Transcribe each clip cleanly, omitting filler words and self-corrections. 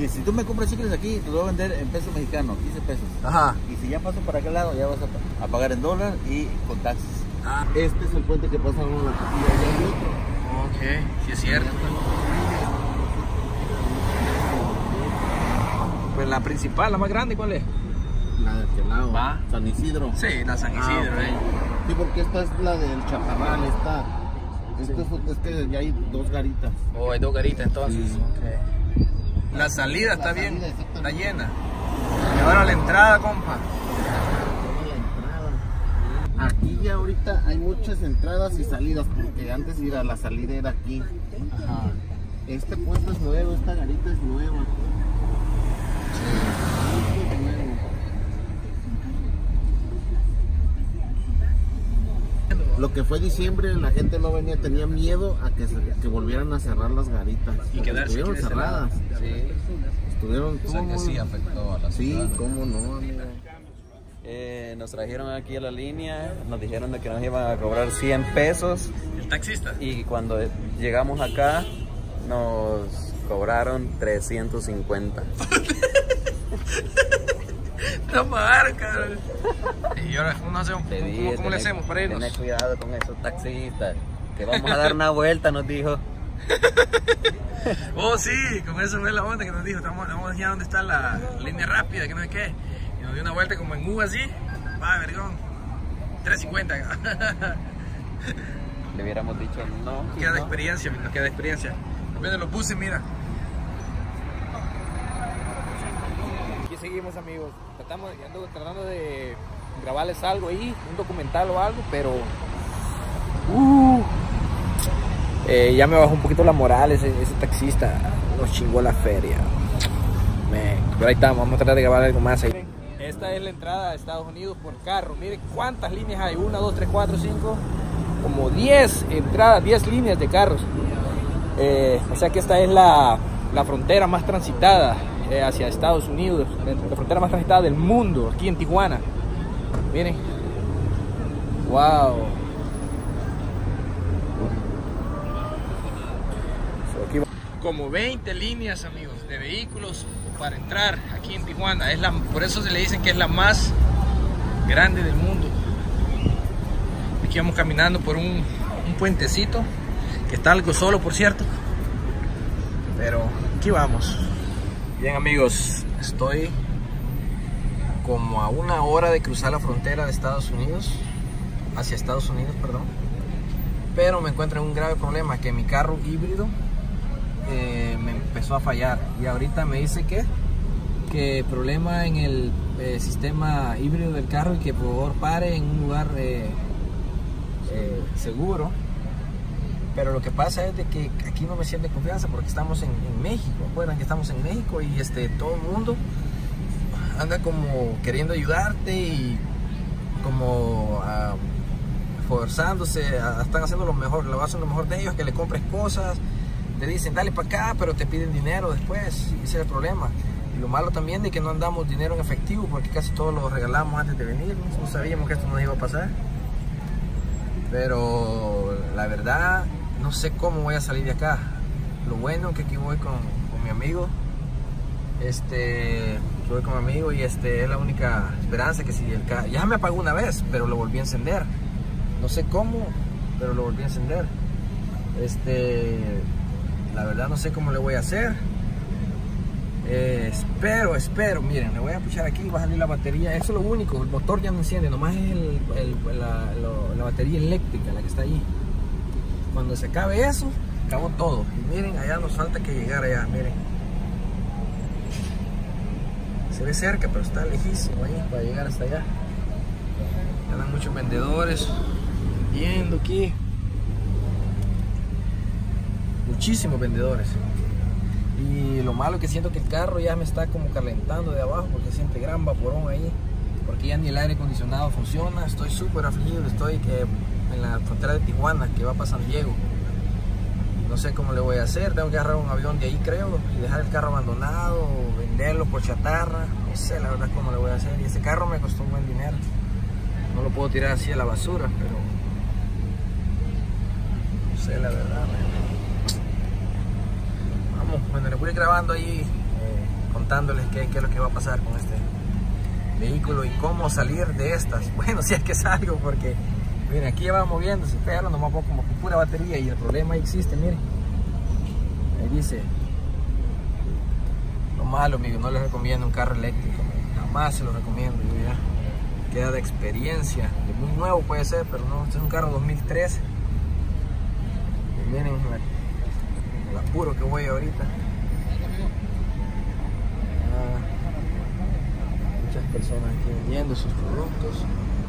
Y si tú me compras chicles aquí, te lo voy a vender en pesos mexicanos, 15 pesos. Ajá. Y si ya paso para aquel lado, ya vas a pagar en dólar y con taxis. Este es el puente que pasa uno a la capilla y hay otro. Ok, sí es cierto. Pues la principal, la más grande, ¿cuál es? La de aquel lado. Va. San Isidro. Sí, la San Isidro, Sí, porque esta es la del Chaparral, esta. Es que ya hay dos garitas. Oh, hay dos garitas entonces. Sí. Okay. La salida está bien, salida, está llena. Y ahora la entrada, compa. La entrada. Aquí ya ahorita hay muchas entradas y salidas, porque antes la salida era aquí. Ajá. Este puente es nuevo, esta garita es nueva. Esto es nuevo. Lo que fue diciembre, la gente no venía, tenía miedo a que volvieran a cerrar las garitas. Y quedarse estuvieron aquí de cerradas. Sí. Estuvieron, O sea que sí afectó a la ciudad. Sí, cómo no, amigo. Nos trajeron aquí a la línea, nos dijeron de que nos iban a cobrar 100 pesos El taxista. y cuando llegamos acá nos cobraron 350. No pagar, cabrón. Y ahora, ¿cómo hacemos? ¿Cómo le hacemos para irnos? Tener cuidado con esos taxistas, que vamos a dar una vuelta, nos dijo. Oh, sí, con eso fue la onda que nos dijo. Vamos a enseñar dónde está la línea rápida, que no sé qué. Y nos dio una vuelta como en U así. Va, vergón. 350. Le hubiéramos dicho no. Nos queda de experiencia, nos queda de experiencia. Vienen los buses, mira. Aquí seguimos, amigos. Ando tratando de grabarles algo ahí, un documental o algo, pero ya me bajó un poquito la moral ese taxista. Nos chingó la feria. Pero ahí estamos, vamos a tratar de grabar algo más ahí. Esta es la entrada a Estados Unidos por carro. Miren cuántas líneas hay. 1, 2, 3, 4, 5. Como 10 entradas, 10 líneas de carros. O sea que esta es la frontera más transitada hacia Estados Unidos. La frontera más transitada del mundo, aquí en Tijuana. Miren. Wow. Como 20 líneas, amigos, de vehículos para entrar aquí en Tijuana. Por eso se le dicen que es la más grande del mundo. Aquí vamos caminando por un puentecito que está algo solo, por cierto, pero aquí vamos. Bien, amigos, estoy como a 1 hora de cruzar la frontera de Estados Unidos, hacia Estados Unidos, perdón, pero me encuentro en un grave problema, que mi carro híbrido me empezó a fallar y ahorita me dice que problema en el sistema híbrido del carro y que por favor pare en un lugar seguro. Pero lo que pasa es de que aquí no me siento de confianza porque estamos en México. Recuerdan que estamos en México y todo el mundo anda como queriendo ayudarte y como forzándose, están haciendo lo mejor, lo hacen lo mejor de ellos, que le compres cosas, te dicen dale para acá, pero te piden dinero después, y ese es el problema. Y lo malo también de que no andamos dinero en efectivo porque casi todo lo regalamos antes de venir, no sabíamos que esto nos iba a pasar. Pero la verdad no sé cómo voy a salir de acá. Lo bueno es que aquí voy con mi amigo. Voy con mi amigo y es la única esperanza, que si el carro ya me apagó una vez, pero lo volví a encender. No sé cómo, pero lo volví a encender. La verdad no sé cómo le voy a hacer. Espero, miren, le voy a puchar aquí, va a salir la batería. Eso es lo único, el motor ya no enciende, nomás es la batería eléctrica la que está ahí. Cuando se acabe eso, acabó todo. Y miren, allá nos falta que llegar allá, miren. Se ve cerca, pero está lejísimo ahí para llegar hasta allá. Andan muchos vendedores viendo aquí. Muchísimos vendedores. Y lo malo es que siento que el carro ya me está como calentando de abajo porque siente gran vaporón ahí, porque ya ni el aire acondicionado funciona. Estoy súper afligido, estoy en la frontera de Tijuana, que va para San Diego. No sé cómo le voy a hacer, tengo que agarrar un avión de ahí creo y dejar el carro abandonado o venderlo por chatarra. No sé la verdad cómo le voy a hacer, y ese carro me costó un buen dinero. No lo puedo tirar así a la basura, pero no sé la verdad. Bueno, les voy grabando ahí contándoles qué es lo que va a pasar con este vehículo y cómo salir de estas. Bueno, si es que salgo, porque miren, aquí ya va moviéndose, pero nomás va como con pura batería y el problema existe, miren. Ahí dice, lo malo, amigo, no les recomiendo un carro eléctrico, jamás se lo recomiendo, yo ya queda de experiencia, es muy nuevo puede ser, pero no, este es un carro 2013. Y miren el apuro que voy ahorita. Muchas personas aquí vendiendo sus productos.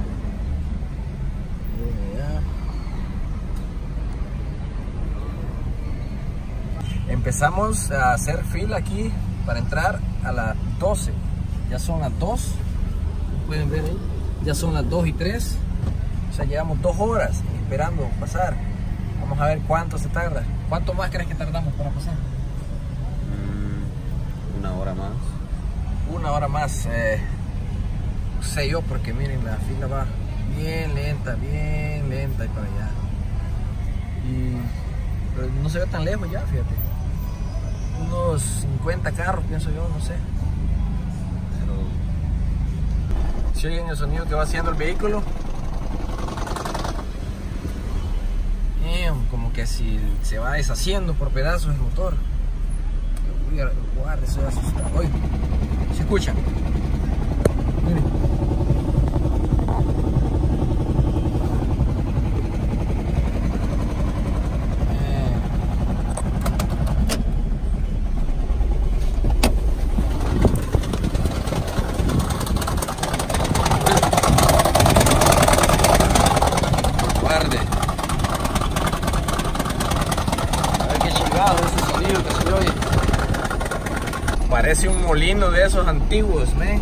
Empezamos a hacer fila aquí para entrar a las 12. Ya son las 2. Pueden ver ahí. Ya son las 2 y 3. O sea, llevamos 2 horas esperando pasar. Vamos a ver cuánto se tarda. ¿Cuánto más crees que tardamos para pasar? 1 hora más. 1 hora más. No sé yo, porque miren, la fila va bien lenta y para allá. Pero no se ve tan lejos ya, fíjate. Unos 50 carros, pienso yo, no sé. Pero si oyen el sonido que va haciendo el vehículo, como que si se va deshaciendo por pedazos el motor. Guarda, estoy asustado. Oye, ¿se escuchan? Miren. Parece un molino de esos antiguos, man.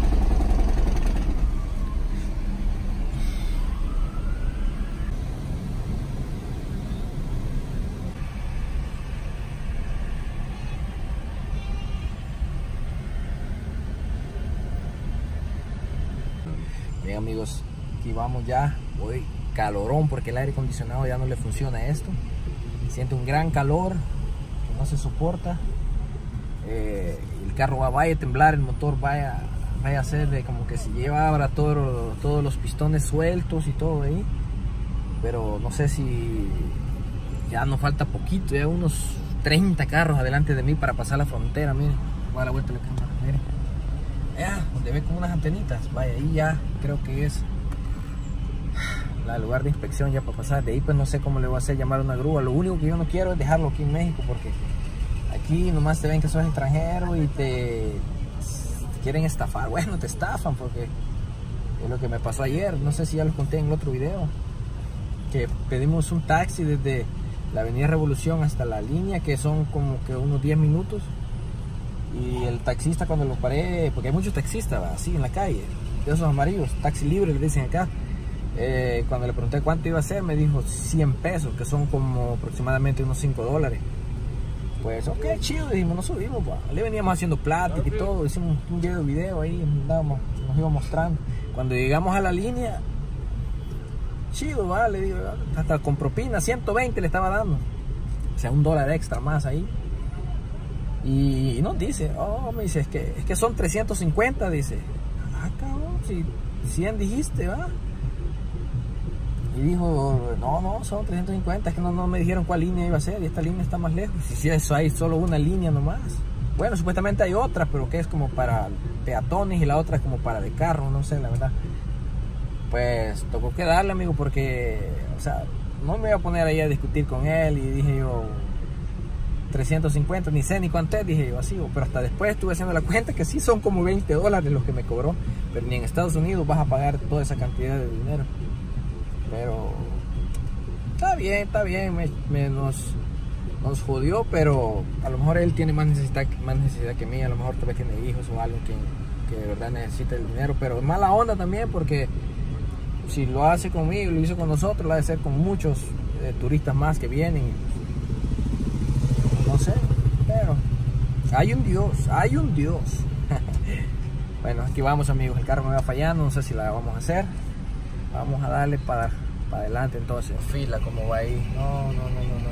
Bien, amigos, aquí vamos ya. Hoy calorón porque el aire acondicionado ya no le funciona a esto. Siente un gran calor que no se soporta. El carro vaya a temblar, el motor vaya a hacer de como que se lleva ahora todos los pistones sueltos y todo ahí, pero no sé si ya nos falta poquito, ya unos 30 carros adelante de mí para pasar la frontera. Miren, voy a dar la vuelta a la cámara, miren, ya, donde ve como unas antenitas, vaya, ahí ya creo que es el lugar de inspección ya para pasar. De ahí pues no sé cómo le voy a hacer, llamar una grúa. Lo único que yo no quiero es dejarlo aquí en México, porque aquí nomás te ven que sos extranjero y te quieren estafar. Bueno, te estafan, porque es lo que me pasó ayer. No sé si ya lo conté en el otro video, que pedimos un taxi desde la avenida Revolución hasta la línea, que son como que unos 10 minutos. Y el taxista, cuando lo paré, porque hay muchos taxistas así en la calle, de esos amarillos, taxi libre le dicen acá. Cuando le pregunté cuánto iba a ser, me dijo 100 pesos, que son como aproximadamente unos $5. Pues ok, chido, dijimos, nos subimos, pues. Le veníamos haciendo plática y todo, hicimos un video ahí, nos iba mostrando. Cuando llegamos a la línea, chido, ¿va? Le digo, hasta con propina, 120 le estaba dando, o sea, $1 extra más ahí. Y nos dice, me dice, es que son 350, dice. Cabrón, si 100 dijiste, ¿va? Y dijo, no, son 350, es que no me dijeron cuál línea iba a ser, y esta línea está más lejos. Y si eso hay solo una línea nomás. Bueno, supuestamente hay otra, pero que es como para peatones y la otra es como para de carro, no sé, la verdad. Pues tocó que darle, amigo, porque, o sea, no me voy a poner ahí a discutir con él. Y dije yo, 350, ni sé ni cuánto es, dije yo así. Pero hasta después estuve haciendo la cuenta que sí son como $20 los que me cobró. Pero ni en Estados Unidos vas a pagar toda esa cantidad de dinero. Pero está bien, nos jodió, pero a lo mejor él tiene más necesidad que mí. A lo mejor tal vez tiene hijos o algo que de verdad necesita el dinero, pero mala onda también, porque si lo hace conmigo, lo hizo con nosotros, lo ha de hacer con muchos turistas más que vienen. No sé, pero hay un Dios. Bueno, aquí vamos, amigos, el carro me va fallando, no sé si la vamos a hacer. Vamos a darle para adelante entonces. Fila, como va ahí. No.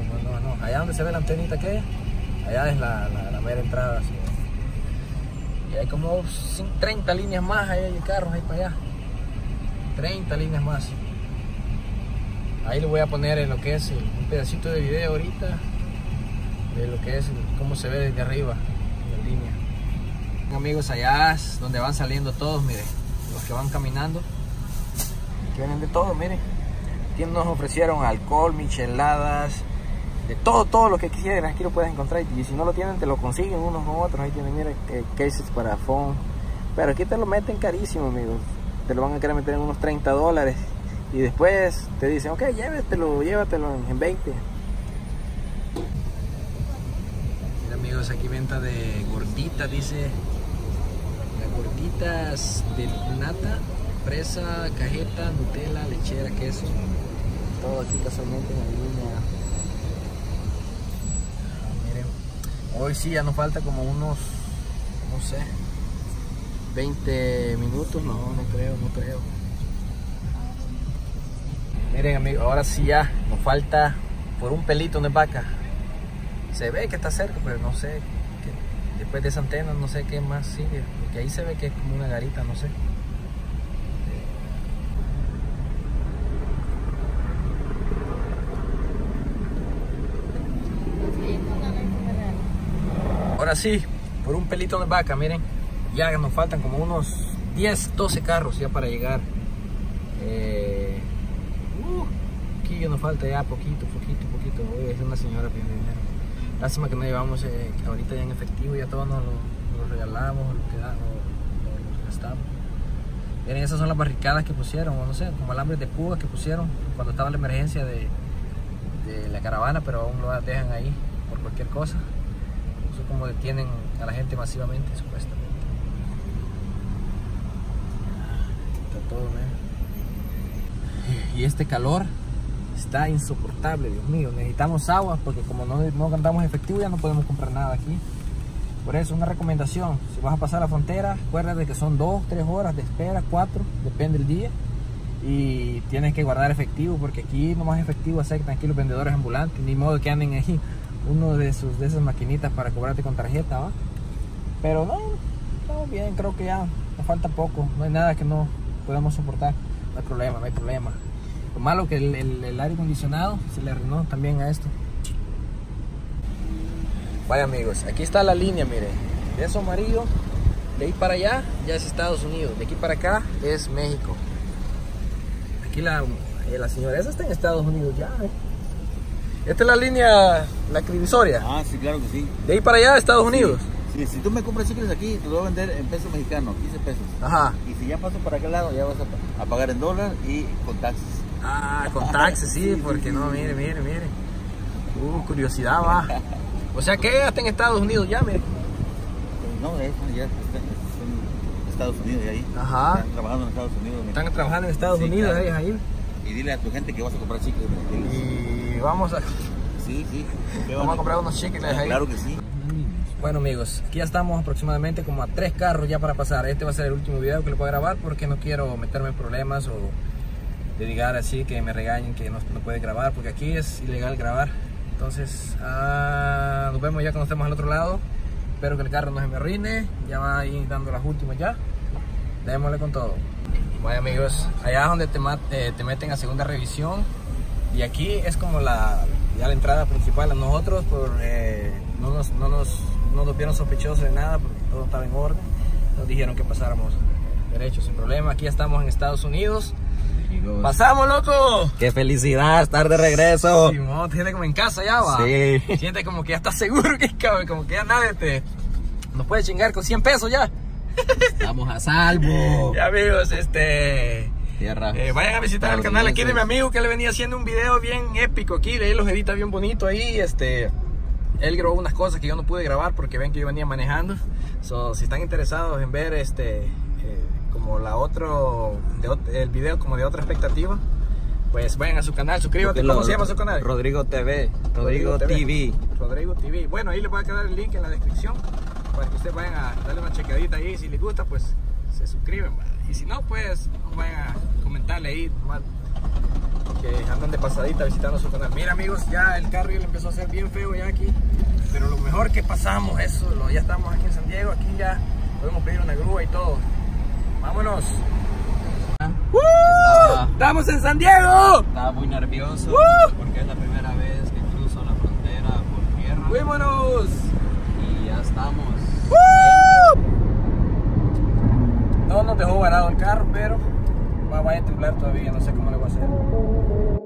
Allá donde se ve la antenita, ¿qué? Allá es la mera entrada. ¿Sí? hay como 30 líneas más ahí de carros ahí para allá. 30 líneas más. Ahí le voy a poner en lo que es un pedacito de video ahorita de lo que es cómo se ve desde arriba la línea. Amigos, allá es donde van saliendo todos, miren, los que van caminando, que vienen de todo, miren. Aquí nos ofrecieron alcohol, micheladas, de todo lo que quieran, aquí lo puedes encontrar. Y si no lo tienen, te lo consiguen unos con otros. Ahí tienen, miren, cases para phone. Pero aquí te lo meten carísimo, amigos. Te lo van a querer meter en unos $30. Y después te dicen, ok, llévatelo en 20. Mira, amigos, aquí venta de gorditas, dice. Las gorditas de nata, fresa, cajeta, Nutella, lechera, queso. Todo aquí casualmente en la línea. Miren, hoy sí ya nos falta como unos, no sé, 20 minutos. No creo. Miren, amigos, ahora sí ya nos falta por un pelito de vaca. Se ve que está cerca, pero no sé. Después de esa antena no sé qué más sigue. Porque ahí se ve que es como una garita, no sé. Ahora sí, por un pelito de vaca, miren. Ya nos faltan como unos 10, 12 carros ya para llegar. Aquí ya nos falta ya poquito. Voy a ser una señora pidiendo dinero. Lástima que no llevamos ahorita ya en efectivo, ya todos nos lo regalamos, lo gastamos. Miren, esas son las barricadas que pusieron, o no sé, como alambres de púas que pusieron cuando estaba la emergencia de la caravana, pero aún lo dejan ahí por cualquier cosa. Eso como detienen a la gente masivamente, supuestamente. Está todo, y este calor está insoportable, Dios mío. Necesitamos agua porque como no andamos efectivo ya no podemos comprar nada aquí. Por eso una recomendación: si vas a pasar la frontera, acuérdate que son 2, 3 horas de espera, 4, depende del día. Y tienes que guardar efectivo porque aquí nomás efectivo aceptan aquí los vendedores ambulantes. Ni modo que anden ahí uno de esas maquinitas para cobrarte con tarjeta, ¿va? Pero no, estamos bien, creo que ya nos falta poco. No hay nada que no podamos soportar. No hay problema. Lo malo que el aire acondicionado se le arruinó también a esto. Vaya, amigos, aquí está la línea, miren. De eso amarillo, de ahí para allá ya es Estados Unidos. De aquí para acá es México. Aquí la señora esa está en Estados Unidos ya. Esta es la línea, la divisoria. Ah, sí, claro que sí. De ahí para allá Estados Unidos. Sí, si tú me compras chicles aquí, te lo voy a vender en pesos mexicanos, 15 pesos. Ajá. Y si ya paso para aquel lado, ya vas a pagar en dólar y con taxes. Ah, con taxes, sí, porque no, mire. Curiosidad, va. O sea que hasta en Estados Unidos ya, mire. No, ya está en Estados Unidos y ahí. Ajá. Están trabajando en Estados Unidos. Mira. Están trabajando en Estados Unidos, claro. ahí. Y dile a tu gente que vas a comprar chicles. Y vamos a... Sí. Vamos a comprar unos chicles ahí. Claro que sí. Bueno, amigos, aquí ya estamos aproximadamente como a 3 carros ya para pasar. Este va a ser el último video que le voy a grabar porque no quiero meterme en problemas o dedicar así que me regañen que no puede grabar, porque aquí es ilegal grabar. Entonces, nos vemos ya cuando estemos al otro lado. Espero que el carro no se me arruine. Ya va ahí dando las últimas ya. Démosle con todo. Bueno, amigos, allá es donde te meten a segunda revisión. Y aquí es como ya la entrada principal. A nosotros no nos vieron sospechosos de nada porque todo estaba en orden. Nos dijeron que pasáramos derecho sin problema. Aquí ya estamos en Estados Unidos. ¡Pasamos, loco! ¡Qué felicidad estar de regreso! Simón, te sientes como en casa ya, va. Sí. Sientes como que ya estás seguro como que ya nadie nos puede chingar con 100 pesos ya. Estamos a salvo. Ya, amigos, Tierra. vayan a visitar el canal aquí de mi amigo, que le venía haciendo un video bien épico aquí. De él los edita bien bonito ahí. Él grabó unas cosas que yo no pude grabar porque ven que yo venía manejando. Si están interesados en ver como el video como de otra expectativa, pues vayan a su canal, suscríbete. ¿Cómo se llama su canal? Rodrigo TV. Rodrigo TV. Rodrigo TV. Bueno, ahí les voy a quedar el link en la descripción para que ustedes vayan a darle una checadita ahí. Si les gusta, pues se suscriben, ¿vale? Y si no, pues vayan a comentarle ahí, ¿vale? Que andan de pasadita visitando su canal. Mira, amigos, ya el carro ya le empezó a hacer bien feo ya aquí, pero lo mejor que pasamos eso, ya estamos aquí en San Diego. Aquí ya Podemos pedir una grúa y todo. ¡Vámonos! ¡Estamos en San Diego! Estaba muy nervioso porque es la primera vez que cruzo la frontera por tierra. ¡Fuímonos! Y ya estamos. No nos dejó varado el carro, pero vaya a temblar todavía, no sé cómo le voy a hacer.